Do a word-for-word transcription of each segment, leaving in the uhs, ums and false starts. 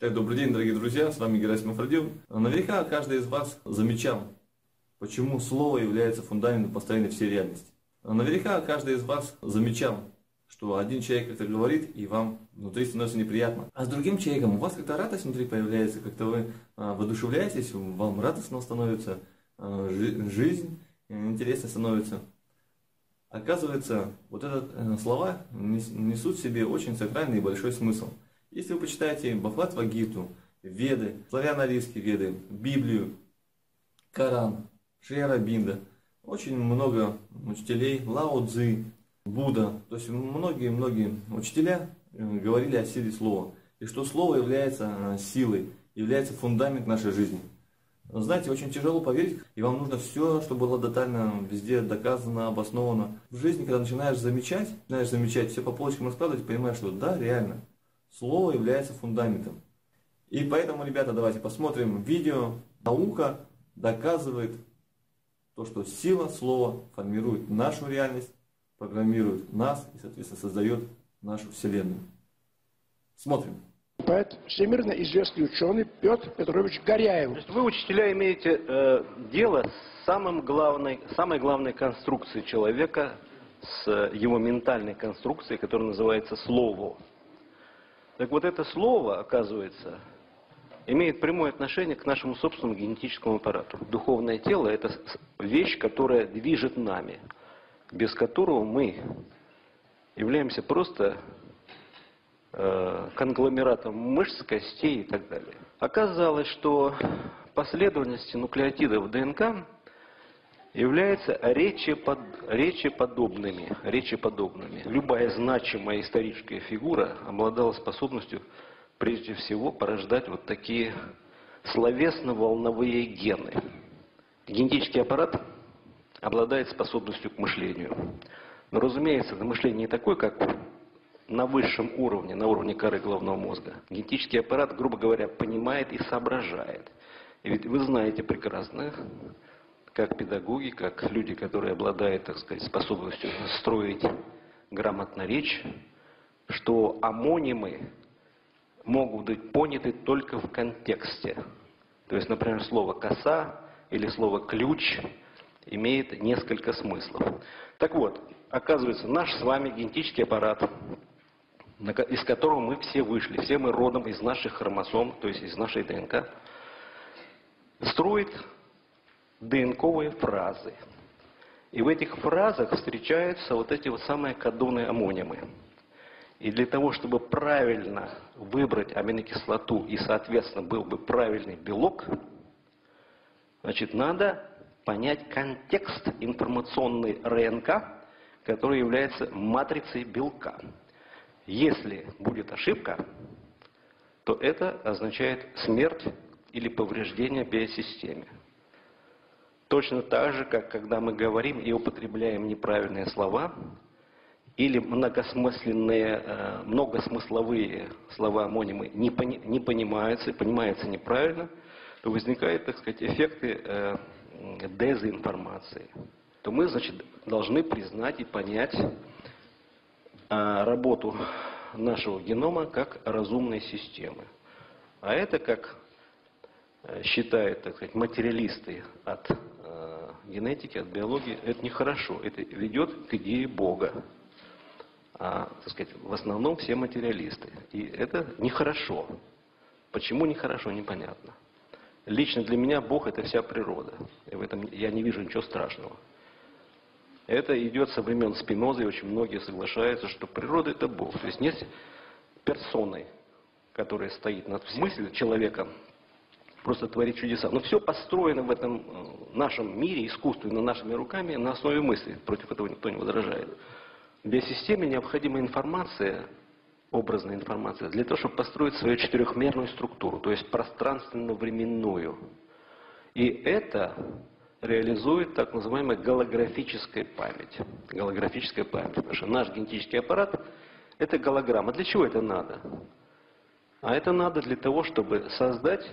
Так, добрый день, дорогие друзья, с вами Герасимов Родион. Наверняка каждый из вас замечал, почему слово является фундаментом построения всей реальности. Наверняка каждый из вас замечал, что один человек как-то говорит, и вам внутри становится неприятно. А с другим человеком у вас как-то радость внутри появляется, как-то вы а, воодушевляетесь, вам радостно становится, а, жизнь интересно становится. Оказывается, вот эти э, слова несут в себе очень сакральный и большой смысл. Если вы почитаете Бхагавад-гиту, Веды, славяно-арийские Веды, Библию, Коран, Шри Ауробинда, очень много учителей, Лао Цзы, Будда, то есть многие-многие учителя говорили о силе слова. И что слово является силой, является фундаментом нашей жизни. Знаете, очень тяжело поверить, и вам нужно все, чтобы было детально, везде доказано, обосновано. В жизни, когда начинаешь замечать, начинаешь замечать, все по полочкам раскладывать, понимаешь, что да, реально, слово является фундаментом. И поэтому, ребята, давайте посмотрим видео. Наука доказывает то, что сила слова формирует нашу реальность, программирует нас и, соответственно, создает нашу Вселенную. Смотрим. Всемирно известный ученый Петр Петрович Горяев. То есть вы, учителя, имеете э, дело с самым главной, самой главной конструкцией человека, с его ментальной конструкцией, которая называется слово. Так вот это слово, оказывается, имеет прямое отношение к нашему собственному генетическому аппарату. Духовное тело – это вещь, которая движет нами, без которого мы являемся просто конгломератом мышц, костей и так далее. Оказалось, что последовательность нуклеотидов в ДНК являются речепод... речеподобными, речеподобными. Любая значимая историческая фигура обладала способностью прежде всего порождать вот такие словесно-волновые гены. Генетический аппарат обладает способностью к мышлению. Но, разумеется, это мышление не такое, как на высшем уровне, на уровне коры головного мозга. Генетический аппарат, грубо говоря, понимает и соображает. И ведь вы знаете прекрасно, как педагоги, как люди, которые обладают, так сказать, способностью строить грамотно речь, что амонимы могут быть поняты только в контексте. То есть, например, слово «коса» или слово «ключ» имеет несколько смыслов. Так вот, оказывается, наш с вами генетический аппарат, из которого мы все вышли, все мы родом из наших хромосом, то есть из нашей ДНК, строит ДНКовые фразы. И в этих фразах встречаются вот эти вот самые кодонные амонимы. И для того, чтобы правильно выбрать аминокислоту и, соответственно, был бы правильный белок, значит, надо понять контекст информационной РНК, который является матрицей белка. Если будет ошибка, то это означает смерть или повреждение биосистеме. Точно так же, как когда мы говорим и употребляем неправильные слова, или многосмысленные, многосмысловые слова-амонимы не, пони, не понимаются, понимаются неправильно, то возникают, так сказать, эффекты дезинформации. То мы, значит, должны признать и понять работу нашего генома как разумной системы. А это, как считают, так сказать, материалисты от э, генетики, от биологии, это нехорошо. Это ведет к идее Бога. А, так сказать, в основном все материалисты. И это нехорошо. Почему нехорошо, непонятно. Лично для меня Бог – это вся природа. И в этом я не вижу ничего страшного. Это идет со времен Спинозы, и очень многие соглашаются, что природа – это Бог. То есть нет персоны, которая стоит над мыслью человека, просто творит чудеса. Но все построено в этом нашем мире, искусственно, нашими руками, на основе мысли. Против этого никто не возражает. В биосистеме необходима информация, образная информация, для того, чтобы построить свою четырехмерную структуру, то есть пространственно-временную. И это реализует так называемая голографическая память. Голографическая память. Потому что наш генетический аппарат – это голограмма. Для чего это надо? А это надо для того, чтобы создать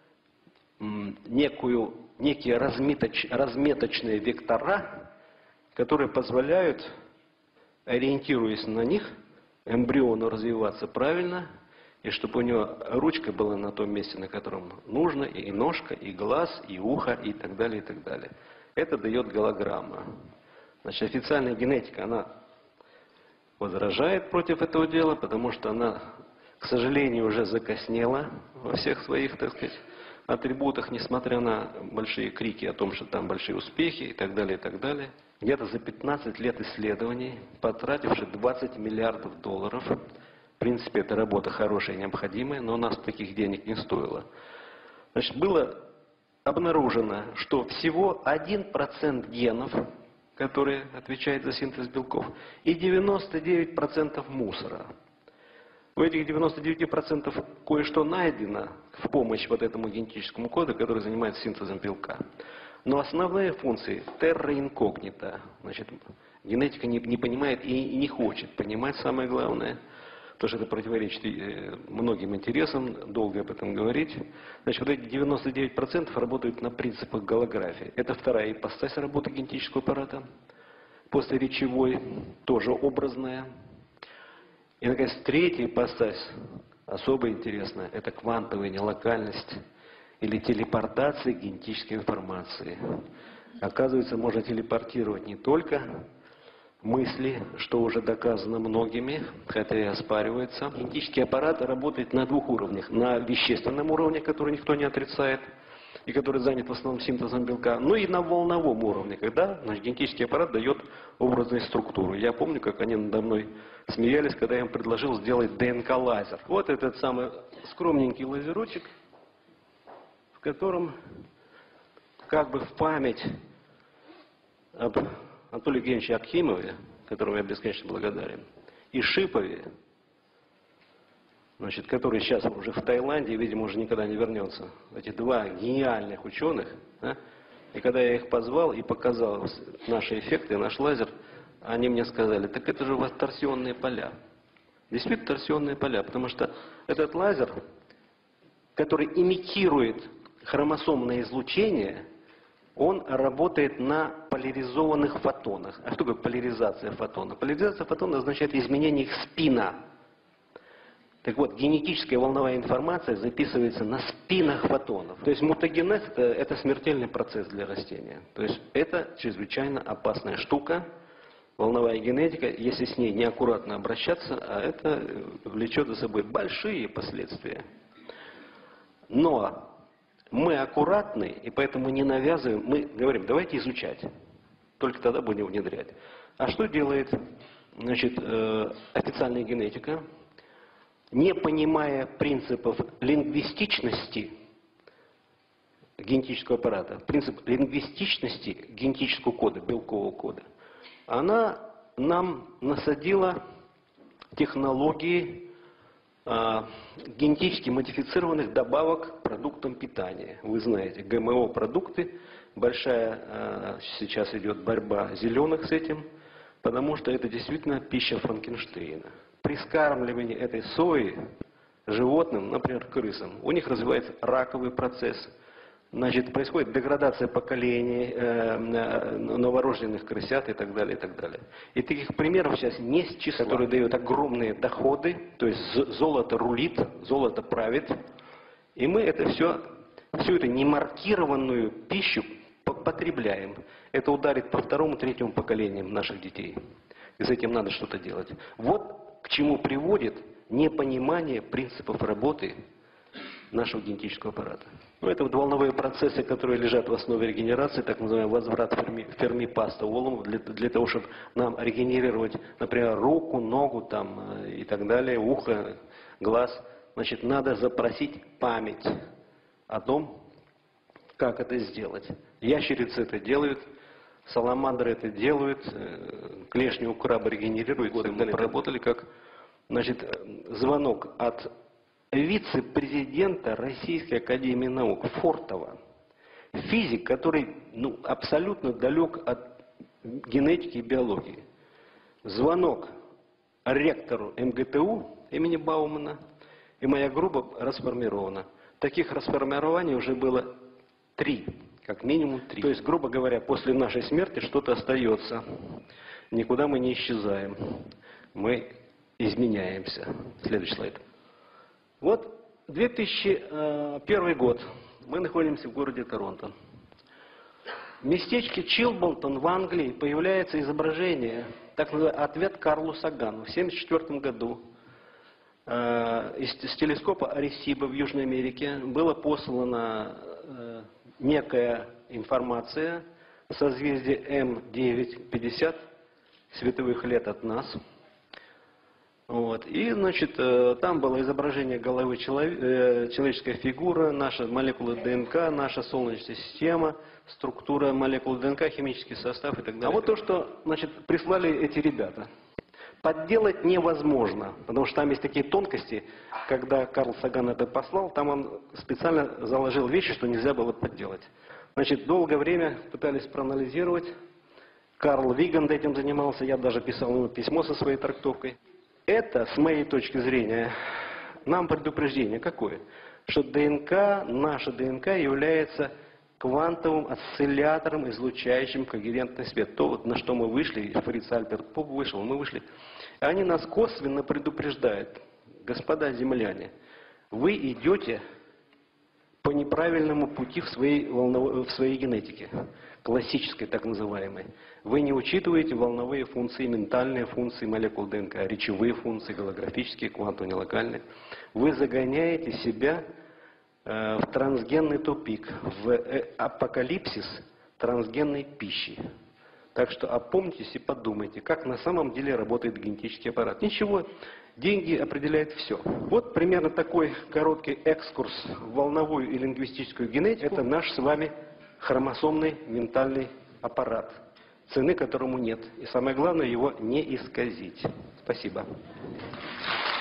некую, некие разметоч, разметочные вектора, которые позволяют, ориентируясь на них, эмбриону развиваться правильно и чтобы у него ручка была на том месте, на котором нужно, и ножка, и глаз, и ухо, и так далее, и так далее. Это дает голограмма. Значит, официальная генетика, она возражает против этого дела, потому что она, к сожалению, уже закоснела во всех своих, так сказать, атрибутах, несмотря на большие крики о том, что там большие успехи, и так далее, и так далее. Где-то за пятнадцать лет исследований, потративши двадцать миллиардов долларов, в принципе, эта работа хорошая и необходимая, но у нас таких денег не стоило. Значит, было обнаружено, что всего один процент генов, которые отвечают за синтез белков, и девяносто девять процентов мусора. У этих девяноста девяти процентов кое-что найдено в помощь вот этому генетическому коду, который занимается синтезом белка. Но основные функции терра инкогнита. Значит, генетика не, не понимает и не хочет понимать, самое главное, потому что это противоречит многим интересам, долго об этом говорить. Значит, вот эти девяносто девять процентов работают на принципах голографии. Это вторая ипостась работы генетического аппарата. После речевой, тоже образная. И, наконец, третья ипостась, особо интересная, это квантовая нелокальность или телепортация генетической информации. Оказывается, можно телепортировать не только мысли, что уже доказано многими, хотя и оспаривается. Генетический аппарат работает на двух уровнях. На вещественном уровне, который никто не отрицает, и который занят в основном синтезом белка, ну и на волновом уровне, когда, значит, генетический аппарат дает образную структуру. Я помню, как они надо мной смеялись, когда я им предложил сделать ДНК-лазер. Вот этот самый скромненький лазерочек, в котором как бы в память об Анатолии Евгеньевиче Акхимове, которому я бесконечно благодарен, и Шипове, значит, который сейчас уже в Таиланде и, видимо, уже никогда не вернется. Эти два гениальных ученых. Да? И когда я их позвал и показал наши эффекты, наш лазер, они мне сказали, так это же у вас торсионные поля. Действительно торсионные поля, потому что этот лазер, который имитирует хромосомное излучение, он работает на поляризованных фотонах. А что такое поляризация фотона? Поляризация фотона означает изменение их спина. Так вот, генетическая волновая информация записывается на спинах фотонов. То есть мутагенез это, это смертельный процесс для растения. То есть это чрезвычайно опасная штука, волновая генетика, если с ней неаккуратно обращаться, а это влечет за собой большие последствия. Но мы аккуратны, и поэтому не навязываем, мы говорим, давайте изучать, только тогда будем внедрять. А что делает, значит, официальная генетика? Не понимая принципов лингвистичности генетического аппарата, принцип лингвистичности генетического кода, белкового кода, она нам насадила технологии а, генетически модифицированных добавок к продуктам питания. Вы знаете, ГМО-продукты, большая а, сейчас идет борьба зеленых с этим, потому что это действительно пища Франкенштейна. При скармливании этой сои животным, например, крысам, у них развивается раковый процесс. Значит, происходит деградация поколений, э, новорожденных крысят и так далее, и так далее. И таких примеров сейчас не с числа, которые дают огромные доходы, то есть золото рулит, золото правит. И мы это все, всю эту немаркированную пищу потребляем. Это ударит по второму, третьему поколениям наших детей. И с этим надо что-то делать. Вот к чему приводит непонимание принципов работы нашего генетического аппарата. Ну, это вот волновые процессы, которые лежат в основе регенерации, так называемый возврат Ферми, Ферми-Паста-Уоллома, для, для того, чтобы нам регенерировать, например, руку, ногу там, и так далее, ухо, глаз. Значит, надо запросить память о том, как это сделать. Ящерицы это делают, саламандры это делают, клешни у краба регенерируют. Вот мы проработали как, значит, звонок от вице-президента Российской академии наук Фортова. Физик, который ну, абсолютно далек от генетики и биологии. Звонок ректору эм гэ тэ у имени Баумана, и моя группа расформирована. Таких расформирований уже было три. Как минимум три. То есть, грубо говоря, после нашей смерти что-то остается. Никуда мы не исчезаем. Мы изменяемся. Следующий слайд. Вот две тысячи первый год. Мы находимся в городе Торонто. В местечке Чилболтон в Англии появляется изображение, так называемый ответ Карлу Сагану. В тысяча девятьсот семьдесят четвёртом году э, из, с телескопа Аресиба в Южной Америке была послана э, некая информация в созвездии эм девять пятьдесят световых лет от нас. Вот. И, значит, там было изображение головы человека, человеческая фигура, наша молекула ДНК, наша Солнечная система, структура молекул ДНК, химический состав и так далее. А вот то, что, значит, прислали эти ребята. Подделать невозможно, потому что там есть такие тонкости, когда Карл Саган это послал, там он специально заложил вещи, что нельзя было подделать. Значит, долгое время пытались проанализировать. Карл Виганд этим занимался, я даже писал ему письмо со своей трактовкой. Это, с моей точки зрения, нам предупреждение какое? Что ДНК, наша ДНК является квантовым осциллятором, излучающим когерентный свет. То, вот, на что мы вышли, Фриц Альберт Поп вышел, мы вышли. Они нас косвенно предупреждают. Господа земляне, вы идете по неправильному пути в своей, волнов... в своей генетике, классической так называемой. Вы не учитываете волновые функции, ментальные функции молекул ДНК, речевые функции, голографические, квантовые, локальные. Вы загоняете себя э, в трансгенный тупик, в э, апокалипсис трансгенной пищи. Так что опомнитесь и подумайте, как на самом деле работает генетический аппарат. Ничего, деньги определяют все. Вот примерно такой короткий экскурс в волновую и лингвистическую генетику. Это наш с вами хромосомный ментальный аппарат, цены которому нет. И самое главное, его не исказить. Спасибо.